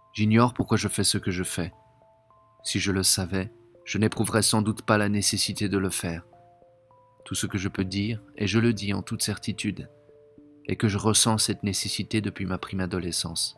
J'ignore pourquoi je fais ce que je fais. Si je le savais, je n'éprouverais sans doute pas la nécessité de le faire. Tout ce que je peux dire, et je le dis en toute certitude, est que je ressens cette nécessité depuis ma prime adolescence.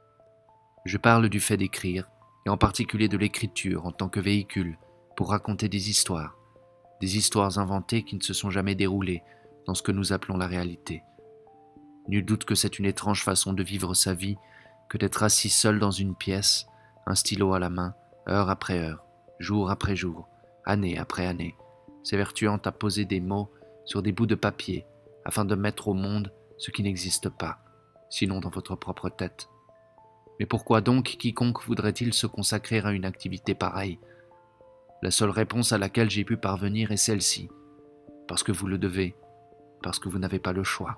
Je parle du fait d'écrire, et en particulier de l'écriture en tant que véhicule pour raconter des histoires inventées qui ne se sont jamais déroulées dans ce que nous appelons la réalité. Nul doute que c'est une étrange façon de vivre sa vie que d'être assis seul dans une pièce, un stylo à la main, heure après heure, jour après jour, année après année, s'évertuant à poser des mots sur des bouts de papier afin de mettre au monde ce qui n'existe pas, sinon dans votre propre tête. Mais pourquoi donc quiconque voudrait-il se consacrer à une activité pareille? La seule réponse à laquelle j'ai pu parvenir est celle-ci. Parce que vous le devez, parce que vous n'avez pas le choix.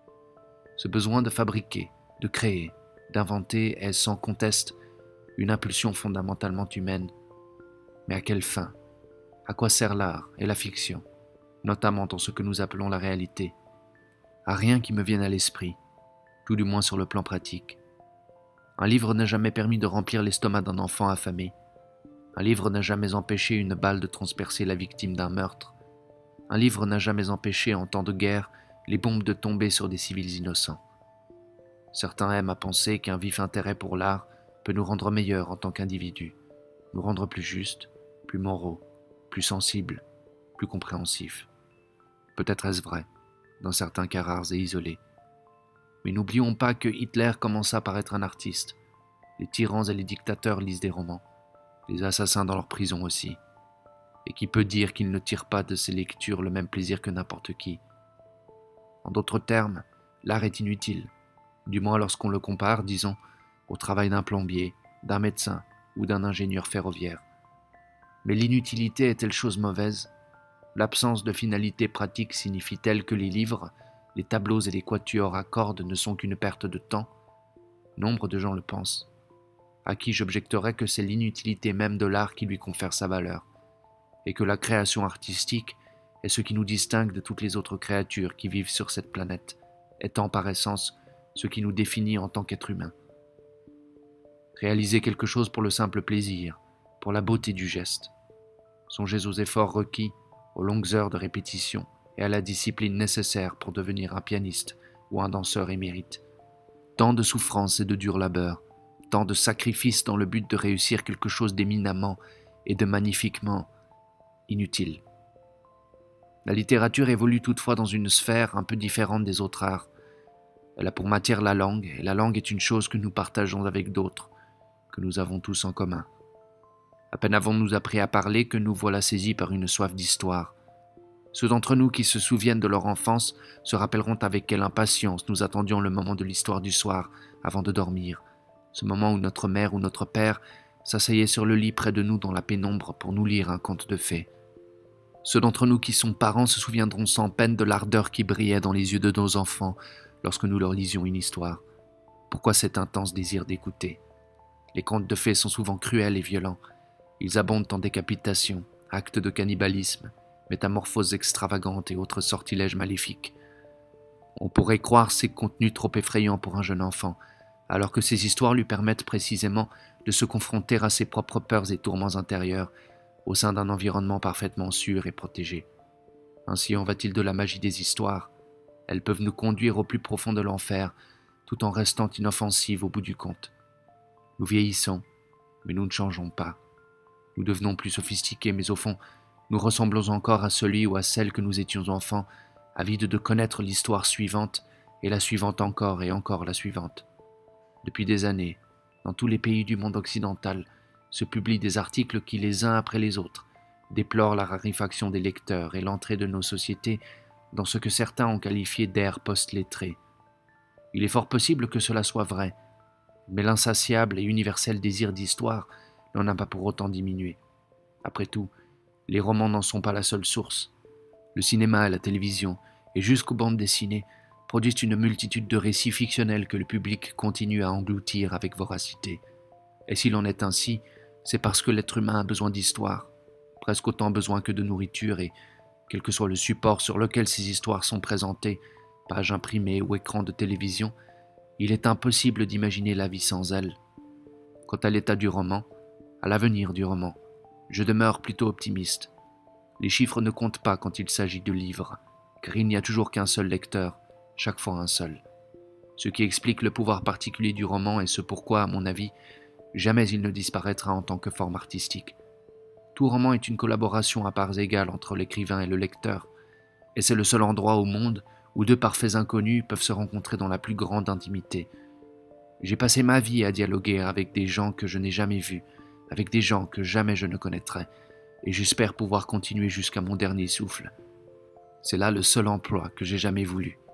Ce besoin de fabriquer, de créer, d'inventer est sans conteste une impulsion fondamentalement humaine. Mais à quelle fin? À quoi sert l'art et la fiction, notamment dans ce que nous appelons la réalité? À rien qui me vienne à l'esprit, tout du moins sur le plan pratique. Un livre n'a jamais permis de remplir l'estomac d'un enfant affamé. Un livre n'a jamais empêché une balle de transpercer la victime d'un meurtre. Un livre n'a jamais empêché, en temps de guerre, les bombes de tomber sur des civils innocents. Certains aiment à penser qu'un vif intérêt pour l'art peut nous rendre meilleurs en tant qu'individus, nous rendre plus justes, plus moraux, plus sensibles, plus compréhensifs. Peut-être est-ce vrai, dans certains cas rares et isolés. Mais n'oublions pas que Hitler commença par être un artiste. Les tyrans et les dictateurs lisent des romans, les assassins dans leurs prisons aussi. Et qui peut dire qu'ils ne tirent pas de ces lectures le même plaisir que n'importe qui? En d'autres termes, l'art est inutile, du moins lorsqu'on le compare, disons, au travail d'un plombier, d'un médecin ou d'un ingénieur ferroviaire. Mais l'inutilité est-elle chose mauvaise? L'absence de finalité pratique signifie-t-elle que les livres, les tableaux et les quatuors à cordes ne sont qu'une perte de temps? Nombre de gens le pensent, à qui j'objecterais que c'est l'inutilité même de l'art qui lui confère sa valeur, et que la création artistique est ce qui nous distingue de toutes les autres créatures qui vivent sur cette planète, étant par essence ce qui nous définit en tant qu'être humain. Réaliser quelque chose pour le simple plaisir, pour la beauté du geste. Songez aux efforts requis, aux longues heures de répétition et à la discipline nécessaire pour devenir un pianiste ou un danseur émérite. Tant de souffrances et de dur labeur, tant de sacrifices dans le but de réussir quelque chose d'éminemment et de magnifiquement inutile. La littérature évolue toutefois dans une sphère un peu différente des autres arts. Elle a pour matière la langue, et la langue est une chose que nous partageons avec d'autres, que nous avons tous en commun. À peine avons-nous appris à parler que nous voilà saisis par une soif d'histoire. Ceux d'entre nous qui se souviennent de leur enfance se rappelleront avec quelle impatience nous attendions le moment de l'histoire du soir avant de dormir, ce moment où notre mère ou notre père s'asseyait sur le lit près de nous dans la pénombre pour nous lire un conte de fées. Ceux d'entre nous qui sont parents se souviendront sans peine de l'ardeur qui brillait dans les yeux de nos enfants lorsque nous leur lisions une histoire. Pourquoi cet intense désir d'écouter? Les contes de fées sont souvent cruels et violents. Ils abondent en décapitations, actes de cannibalisme, métamorphoses extravagantes et autres sortilèges maléfiques. On pourrait croire ces contenus trop effrayants pour un jeune enfant, alors que ces histoires lui permettent précisément de se confronter à ses propres peurs et tourments intérieurs au sein d'un environnement parfaitement sûr et protégé. Ainsi en va-t-il de la magie des histoires. Elles peuvent nous conduire au plus profond de l'enfer, tout en restant inoffensives au bout du compte. Nous vieillissons, mais nous ne changeons pas. Nous devenons plus sophistiqués, mais au fond, nous ressemblons encore à celui ou à celle que nous étions enfants, avides de connaître l'histoire suivante, et la suivante encore et encore la suivante. Depuis des années, dans tous les pays du monde occidental, se publient des articles qui, les uns après les autres, déplorent la raréfaction des lecteurs et l'entrée de nos sociétés dans ce que certains ont qualifié d'ère post-lettrée. Il est fort possible que cela soit vrai, mais l'insatiable et universel désir d'histoire n'en a pas pour autant diminué. Après tout, les romans n'en sont pas la seule source. Le cinéma et la télévision, et jusqu'aux bandes dessinées, produisent une multitude de récits fictionnels que le public continue à engloutir avec voracité. Et s'il en est ainsi, c'est parce que l'être humain a besoin d'histoire, presque autant besoin que de nourriture, et quel que soit le support sur lequel ces histoires sont présentées, page imprimée ou écran de télévision, il est impossible d'imaginer la vie sans elles. Quant à l'état du roman, à l'avenir du roman, je demeure plutôt optimiste. Les chiffres ne comptent pas quand il s'agit de livres, car il n'y a toujours qu'un seul lecteur, chaque fois un seul. Ce qui explique le pouvoir particulier du roman et ce pourquoi, à mon avis, jamais il ne disparaîtra en tant que forme artistique. Tout roman est une collaboration à parts égales entre l'écrivain et le lecteur, et c'est le seul endroit au monde où deux parfaits inconnus peuvent se rencontrer dans la plus grande intimité. J'ai passé ma vie à dialoguer avec des gens que je n'ai jamais vus, avec des gens que jamais je ne connaîtrai, et j'espère pouvoir continuer jusqu'à mon dernier souffle. C'est là le seul emploi que j'ai jamais voulu.